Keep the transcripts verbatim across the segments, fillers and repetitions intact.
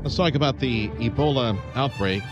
Let's talk about the Ebola outbreak.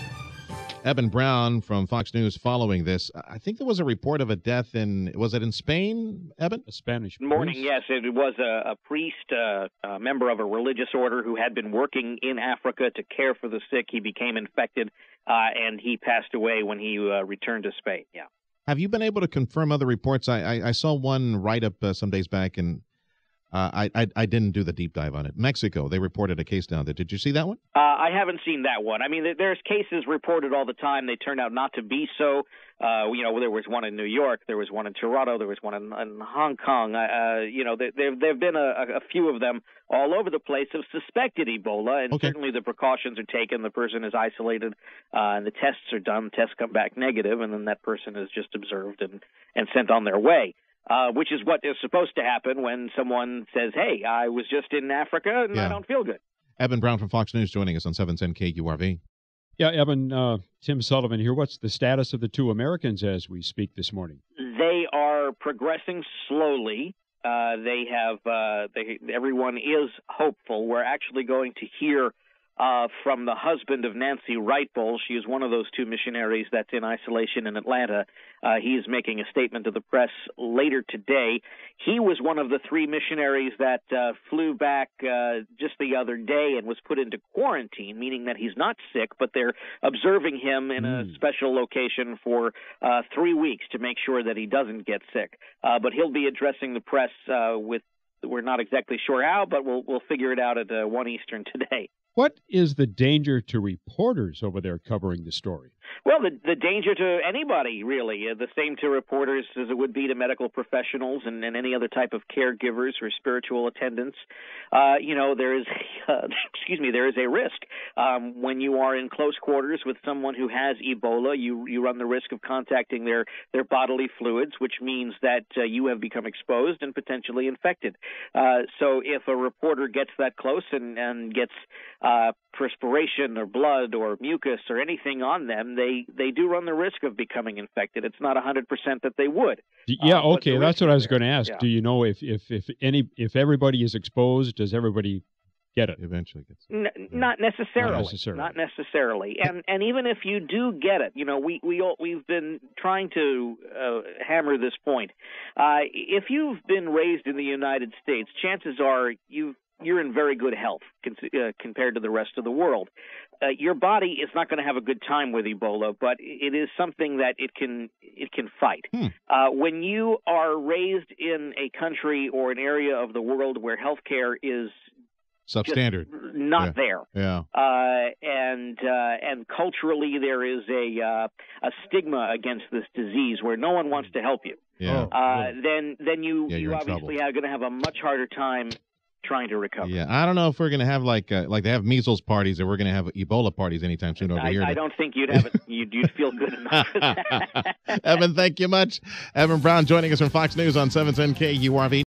Eben Brown from Fox News following this. I think there was a report of a death in, was it in Spain, Eben? A Spanish priest? Morning, yes. It was a, a priest, uh, a member of a religious order who had been working in Africa to care for the sick. He became infected, uh, and he passed away when he uh, returned to Spain, yeah. Have you been able to confirm other reports? I, I, I saw one write-up uh, some days back, and uh, I, I I didn't do the deep dive on it. Mexico, they reported a case down there. Did you see that one? Uh, I haven't seen that one. I mean, there's cases reported all the time. They turn out not to be so. Uh, you know, there was one in New York, there was one in Toronto, there was one in, in Hong Kong. Uh, you know, there there have been a, a few of them all over the place of suspected Ebola, and okay. certainly the precautions are taken. The person is isolated, uh, and the tests are done. Tests come back negative, and then that person is just observed and, and sent on their way. Uh, which is what is supposed to happen when someone says, hey, I was just in Africa and yeah. I don't feel good. Eben Brown from Fox News joining us on seven ten K U R V. Yeah, Eben, uh, Tim Sullivan here. What's the status of the two Americans as we speak this morning? They are progressing slowly. Uh, they have, uh, they, everyone is hopeful. We're actually going to hear Uh, from the husband of Nancy Wright-Bowl. She is one of those two missionaries that's in isolation in Atlanta. Uh, he is making a statement to the press later today. He was one of the three missionaries that uh, flew back uh, just the other day and was put into quarantine, meaning that he's not sick, but they're observing him in a mm. special location for uh, three weeks to make sure that he doesn't get sick. Uh, but he'll be addressing the press uh, with, we're not exactly sure how, but we'll, we'll figure it out at uh, one Eastern today. What is the danger to reporters over there covering the story? Well, the, the danger to anybody, really, uh, the same to reporters as it would be to medical professionals and, and any other type of caregivers or spiritual attendants. Uh, you know, there is, uh, excuse me, there is a risk. Um, when you are in close quarters with someone who has Ebola, you, you run the risk of contacting their, their bodily fluids, which means that uh, you have become exposed and potentially infected. Uh, so if a reporter gets that close and, and gets uh, perspiration or blood or mucus or anything on them, they, they do run the risk of becoming infected. It's not one hundred percent that they would. Yeah, uh, okay, that's what I was going to ask. Yeah. Do you know if, if, if any if everybody is exposed, does everybody get it? Eventually gets it. N- not necessarily. Not necessarily. Not necessarily. And and even if you do get it, you know, we we all, we've been trying to uh, hammer this point. Uh, if you've been raised in the United States, chances are you've you're in very good health con- uh, compared to the rest of the world. Uh, your body is not going to have a good time with Ebola, but it is something that it can it can fight. Hmm. Uh, when you are raised in a country or an area of the world where healthcare is substandard, not yeah. there, yeah, uh, and uh, and culturally there is a uh, a stigma against this disease where no one wants to help you. yeah. Uh, then then you Yeah, you you're in obviously trouble. are going to have a much harder time trying to recover. Yeah, I don't know if we're going to have like uh, like they have measles parties, or we're going to have Ebola parties anytime soon over I, here. I don't think you'd have it. You'd, you'd feel good enough for that. Eben, thank you much. Eben Brown joining us from Fox News on seven ten K U R V.